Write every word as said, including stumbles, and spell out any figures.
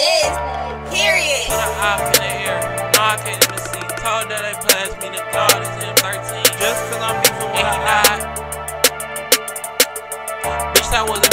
this. Period. Put an op in the air. No, I can't even see. Told that they passed me the God is in thirteen. Just cause I'm beefing with he not. Bitch, that wasn't